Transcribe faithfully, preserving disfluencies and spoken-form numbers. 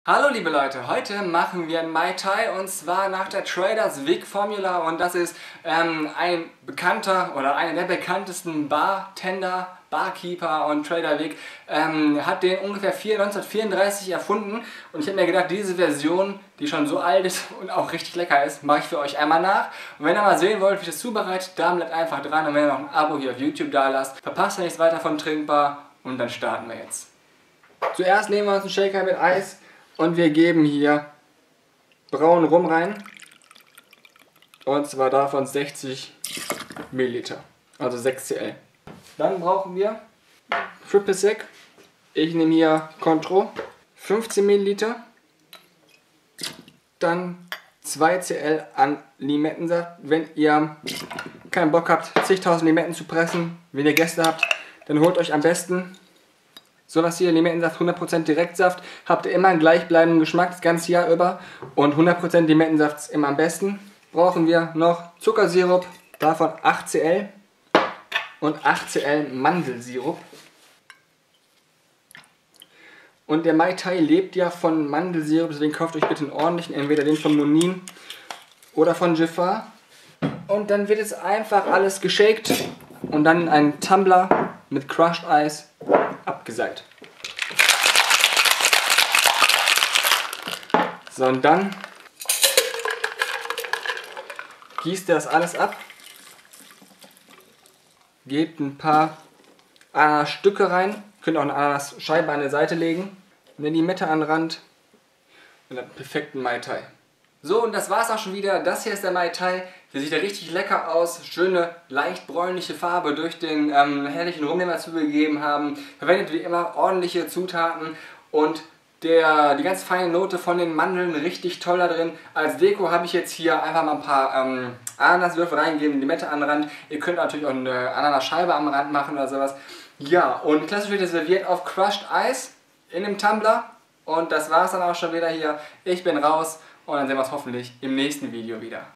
Hallo liebe Leute, heute machen wir ein Mai Tai und zwar nach der Traders Vic Formula und das ist ähm, ein bekannter oder einer der bekanntesten Bartender, Barkeeper und Trader Vic, ähm, hat den ungefähr neunzehnhundertvierunddreißig erfunden und ich habe mir gedacht, diese Version, die schon so alt ist und auch richtig lecker ist, mache ich für euch einmal nach. Und wenn ihr mal sehen wollt, wie ich das zubereite, dann bleibt einfach dran und wenn ihr noch ein Abo hier auf YouTube da lasst, verpasst ihr nichts weiter von Trinkbar und dann starten wir jetzt. Zuerst nehmen wir uns einen Shaker mit Eis. Und wir geben hier braunen Rum rein. Und zwar davon sechzig Milliliter. Also sechs Zentiliter. Dann brauchen wir Triple Sec. Ich nehme hier Cointreau. fünfzehn Milliliter. Dann zwei Zentiliter an Limettensaft. Wenn ihr keinen Bock habt, zigtausend Limetten zu pressen, wenn ihr Gäste habt, dann holt euch am besten sowas hier, Limettensaft, hundert Prozent Direktsaft, habt ihr immer einen gleichbleibenden Geschmack das ganze Jahr über und hundert Prozent Limettensaft ist immer am besten. Brauchen wir noch Zuckersirup, davon acht Zentiliter und acht Zentiliter Mandelsirup. Und der Mai Tai lebt ja von Mandelsirup, deswegen kauft euch bitte einen ordentlichen, entweder den von Monin oder von Giffard. Und dann wird es einfach alles geshakt und dann in einen Tumbler mit Crushed Ice abgeseilt. So, und dann gießt ihr das alles ab, gebt ein paar Ananasstücke rein, könnt auch eine Ananasscheibe an der Seite legen, eine Limette an den Rand und einen perfekten Mai Tai. So, und das war's auch schon wieder. Das hier ist der Mai Tai. Der sieht ja richtig lecker aus. Schöne, leicht bräunliche Farbe durch den ähm, herrlichen Rum, den wir zugegeben haben. Verwendet wie immer ordentliche Zutaten und der, die ganz feine Note von den Mandeln richtig toll da drin. Als Deko habe ich jetzt hier einfach mal ein paar ähm, Ananaswürfel reingegeben, Limette an den Rand. Ihr könnt natürlich auch eine Ananasscheibe am Rand machen oder sowas. Ja, und klassisch wird es serviert auf Crushed Ice in einem Tumbler. Und das war's dann auch schon wieder hier. Ich bin raus. Und dann sehen wir uns hoffentlich im nächsten Video wieder.